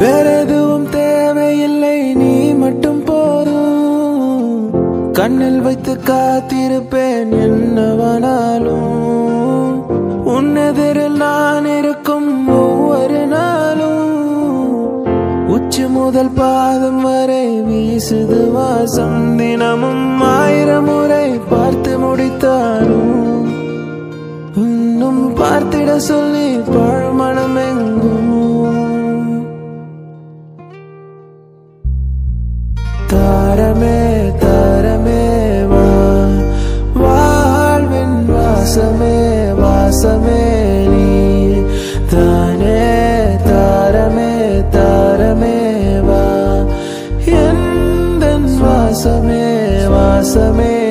வேற எதுவும் தேவையில்லை, நீ மட்டும் போதும். கண்ணில் வைத்து காத்திருப்பேன் என்னவானாலும். உன்னெதிரில் நான் இருக்கும் ஒவ்வொரு நாளும். உச்சி முதல் பாதம் வரை வீசுது வாசம். தினமும் 1000 முறை பார்த்து முடித்தாலும் இன்னும் பார்த்திட சொல்லி பழமணம் எங்கும். தாரமே தாரமே வா, வாழ்வின் வாசமே வாசமே நீ தானே. தாரமே தாரமே வா, எந்தன் வாசமே வாசமே